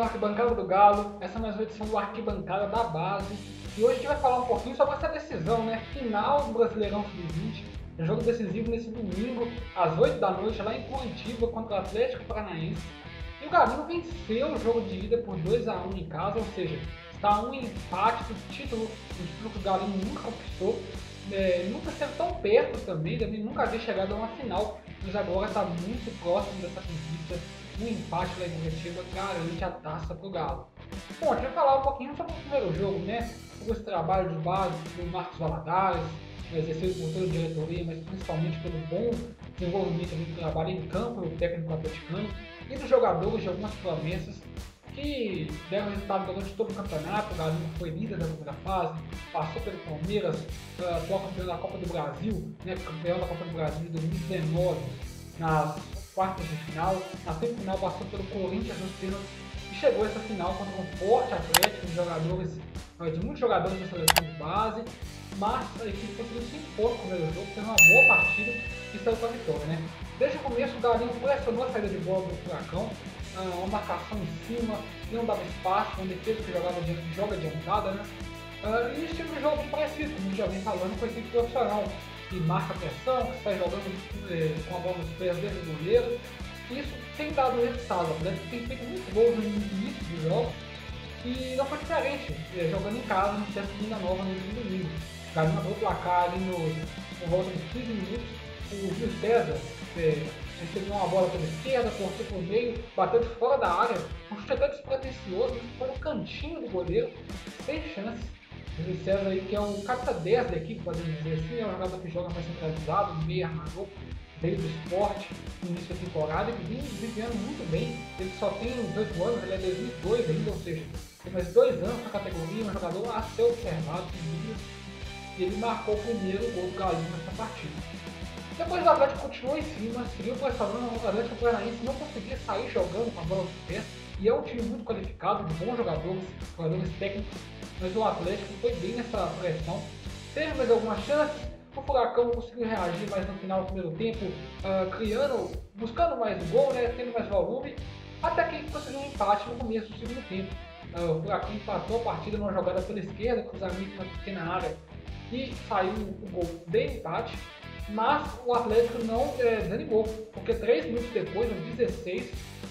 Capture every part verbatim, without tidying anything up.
no Arquibancada do Galo, essa é mais uma edição do Arquibancada da Base. E hoje a gente vai falar um pouquinho sobre essa decisão, né? Final do Brasileirão sub vinte. Um jogo decisivo nesse domingo, às oito da noite, lá em Curitiba, contra o Atlético Paranaense. E o Galo venceu o jogo de ida por dois a um em casa, ou seja, está a um empate do título, um título que o Galo nunca conquistou. É, nunca esteve tão perto também, também nunca havia chegado a uma final, mas agora está muito próximo dessa conquista. Um empate lá em Curitiba garante a taça para o Galo. Bom, a gente vai falar um pouquinho sobre o primeiro jogo, né? Sobre esse trabalho de base do Marcos Valadares, exercido por toda a diretoria, mas principalmente pelo bom desenvolvimento do trabalho em campo do técnico atleticano e dos jogadores de algumas promessas que deram resultado durante todo o campeonato. O Galo foi líder da primeira fase, passou pelo Palmeiras, atual campeão da Copa do Brasil, né, campeão da Copa do Brasil de dois mil e dezenove, nas quartas de final, na semifinal passou pelo Corinthians nos pênaltis e chegou a essa final contra um forte Atlético de jogadores, de muitos jogadores da seleção de base, mas a equipe conseguiu se impor no primeiro jogo, fez uma boa partida e saiu com a vitória, né? Desde o começo o Galinho pressionou a saída de bola do Furacão, uma marcação em cima, que não dava espaço, uma defesa que jogava de, joga adiantada, né? Uh, e esse tipo de jogo parecido, como a gente já vem falando, com a equipe profissional, que marca a pressão, que sai jogando eh, com a bola nos pés desde o goleiro. E isso tem dado resultado, o Atlético tem feito muitos gols no início dos jogos e não foi diferente, eh, jogando em casa no centro de Linda Nova no último domingo. O Galinho abriu o placar ali no, no volta de quinze minutos, o Gil César eh, recebeu uma bola pela esquerda, cortou por meio, bateu de fora da área, um chute até despretensioso, foi no cantinho do goleiro, sem chance. O Gil César aí, que é o camisa dez da equipe, podemos dizer assim, é um jogador que joga mais centralizado, meio armador, veio do esporte no início da temporada e que vem vivendo muito bem. Ele só tem dezoito anos, ele é dois mil e dois ainda, ou seja, tem mais dois anos na categoria, um jogador a ser observado e ele marcou o primeiro gol do Galinho nessa partida. Depois o Atlético continuou em cima, seguiu pressionando, o Atlético Paranaense não conseguia sair jogando com a bola nos pés, e é um time muito qualificado, de bons jogadores, jogadores técnicos, mas o Atlético foi bem nessa pressão, teve mais algumas chances, o Furacão conseguiu reagir mais no final do primeiro tempo, uh, criando, buscando mais o gol, né, tendo mais volume, até que conseguiu um empate no começo do segundo tempo. Uh, o Furacão empatou a partida numa jogada pela esquerda, cruzamento na pequena área, e saiu o gol de empate. Mas o Atlético não é, desanimou, porque três minutos depois, no dezesseis,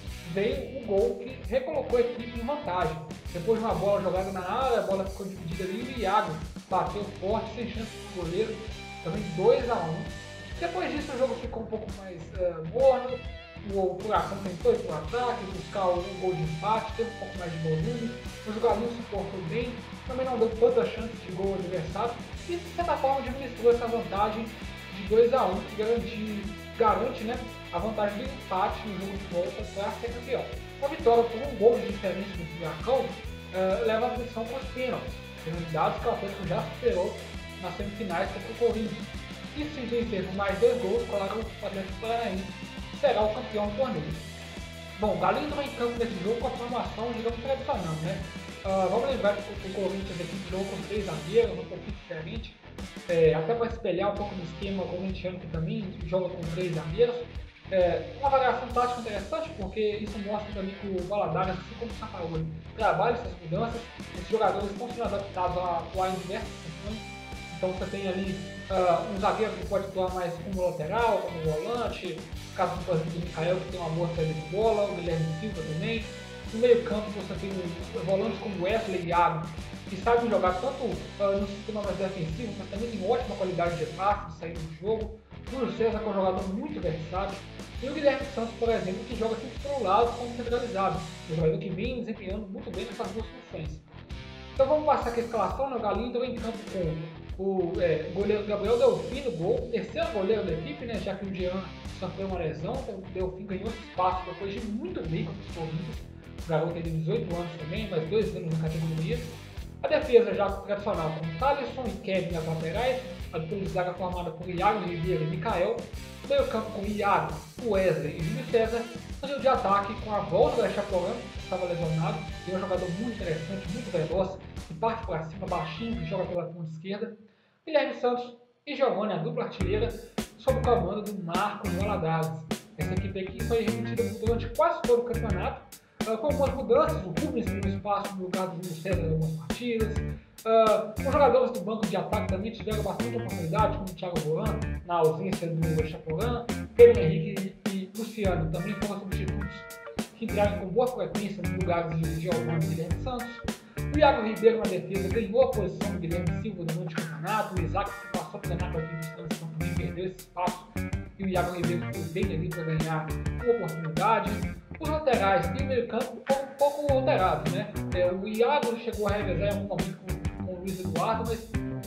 veio o gol que recolocou a equipe em vantagem. Depois de uma bola jogada na área, a bola ficou dividida ali e o Iago bateu forte, sem chance do goleiro, também dois a um. Depois disso o jogo ficou um pouco mais uh, morno, o Furacão tentou ir para o ataque, buscar um gol de empate, teve um pouco mais de volume, o jogador se portou bem, também não deu tanta chance de gol ao adversário e de certa forma administrou essa vantagem de dois a um, que garante, garante né, a vantagem do empate no jogo de volta para ser campeão. Uma vitória por um gol de diferença do Furacão uh, leva a posição para os pênaltis, penalidades que o Atlético já superou nas semifinais contra o Corinthians. E se vencer por mais dois gols, claro, o Atlético Paranaense será o campeão do torneio. Bom, o Galinho entrou em campo nesse jogo com a formação, digamos, tradicional, né? Uh, vamos lembrar que o Corinthians aqui jogou com três zagueiros, um pouquinho diferente, é, até para espelhar um pouco no esquema corintiano que também joga com três zagueiros. É, uma variação tática interessante, porque isso mostra também que o Valadares, assim como o Sampaoli, trabalha essas mudanças. Esses jogadores estão sendo adaptados a atuar em diversas funções. Então você tem ali uh, um zagueiro que pode atuar mais como lateral, como volante, no caso por exemplo, do Mikael, que tem uma boa saída de bola, o Guilherme Silva também. No meio campo você tem volantes como Wesley e Iago, que sabem jogar tanto uh, no sistema mais defensivo, mas também tem ótima qualidade de passe, de saída do jogo. O Júlio César, que é um jogador muito versátil. E o Guilherme Santos, por exemplo, que joga sempre pelo lado como centralizado. Um jogador que vem desempenhando muito bem nessas duas funções. Então vamos passar aqui a escalação, né? O Galinho entrou em campo com o é, goleiro Gabriel Delfim no gol, terceiro goleiro da equipe, né? Já que o Jean sofreu uma lesão, então o Delfim ganhou esse espaço depois de muito bem contra os Corinthians. O garoto tem dezoito anos também, mais dois anos na categoria. A defesa já tradicional com Thalisson e Kevin nas laterais, a dupla de zaga formada por Iago Ribeiro e Mikael, meio campo com Iago, Wesley e Júlio César, no de ataque com a volta da Chapecoense, que estava lesionado, e é um jogador muito interessante, muito veloz, que parte para cima, baixinho, que joga pela ponta esquerda, Guilherme Santos e Giovanni, a dupla artilheira, sob o comando do Marcos Valadares. Essa equipe aqui foi repetida durante quase todo o campeonato, uh, com algumas mudanças, o Rubens teve espaço no lugar do Júlio César em algumas partidas. Uh, os jogadores do banco de ataque também tiveram bastante oportunidade, como o Thiago Voran, na ausência do Chaporã. Pedro Henrique e, e Luciano também foram substitutos que entraram com boa frequência nos lugares de Giovanni e Guilherme Santos. O Iago Ribeiro na defesa ganhou a posição do Guilherme Silva durante o campeonato. O Isaac, que passou pela Renato aqui de transição, também perdeu esse espaço. E o Iago Ribeiro foi bem ali para ganhar uma oportunidade. Os laterais e o meio campo foram um pouco alterados, né? É, o Iago chegou a revezar em algum momento com, com o Luiz Eduardo, mas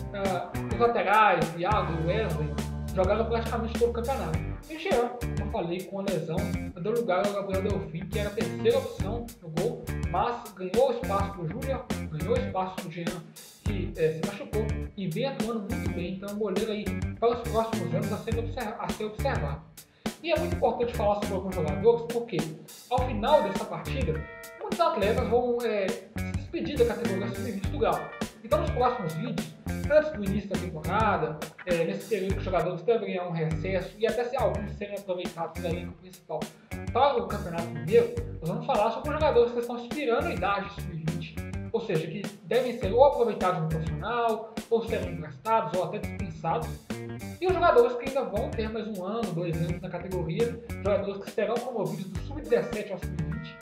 uh, os laterais, o Iago e o Wesley, jogaram praticamente todo o campeonato. E o Jean, como eu falei, com a lesão, deu lugar ao Gabriel Delfim, que era a terceira opção no gol, mas ganhou espaço para o Júnior, ganhou espaço para o Jean, que é, se machucou e vem atuando muito bem. Então, é um goleiro aí para os próximos anos a ser, observa a ser observado. E é muito importante falar sobre alguns jogadores, porque ao final dessa partida, muitos atletas vão é, se despedir da categoria sub vinte do Galo. Então, nos próximos vídeos, antes do início da temporada, é, nesse período que os jogadores devem ganhar um recesso e até se alguns serem aproveitados da elenco principal para o Campeonato Mineiro, nós vamos falar sobre os jogadores que estão aspirando a idade sub vinte, ou seja, que devem ser ou aproveitados no profissional, ou serem emprestados, ou até dispensados, e os jogadores que ainda vão ter mais um ano, dois anos na categoria, jogadores que serão promovidos do sub dezessete ao sub vinte,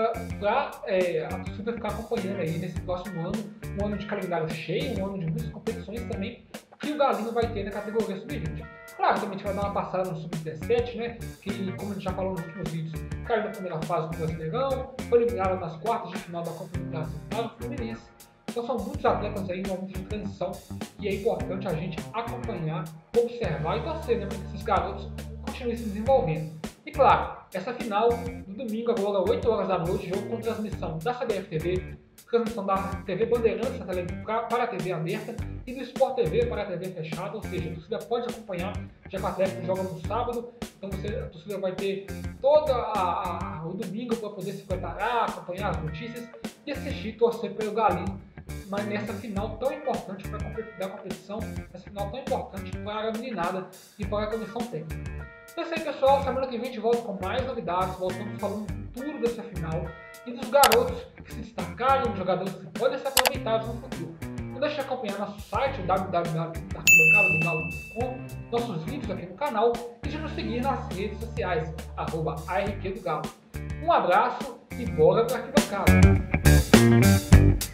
para é, a torcida ficar acompanhando aí nesse próximo ano, um ano de calendário cheio, um ano de muitas competições também, que o Galinho vai ter na categoria sub vinte. Claro, também a gente vai dar uma passada no sub dezessete, né, que, como a gente já falou nos últimos vídeos, caiu na primeira fase do Brasileirão, foi eliminado nas quartas de final da Copa do Brasil para o Fluminense. Então são muitos atletas aí no momento de transição e é importante a gente acompanhar, observar e torcer, né, para que esses garotos continuem se desenvolvendo. E claro, essa final, no domingo, agora oito horas da noite, jogo com transmissão da C B F T V, transmissão da T V Bandeirantes para a T V aberta e do Sport T V para a T V fechada, ou seja, a torcida pode acompanhar, já que o Atlético joga no sábado, então você, a torcida vai ter todo a, a, o domingo para poder se preparar, acompanhar as notícias e assistir, torcer pelo Galinho, mas nessa final tão importante para a competição, nessa final tão importante para a meninada e para a comissão técnica. É isso aí, pessoal, semana que vem a gente volta com mais novidades, voltamos falando tudo dessa final e dos garotos que se destacaram, dos jogadores que podem ser aproveitados no futuro. Não deixe de acompanhar nosso site, w w w ponto arquibancada do galo ponto com, nossos vídeos aqui no canal e de nos seguir nas redes sociais, arroba A R Q do Galo. Um abraço e bora para a arquibancada!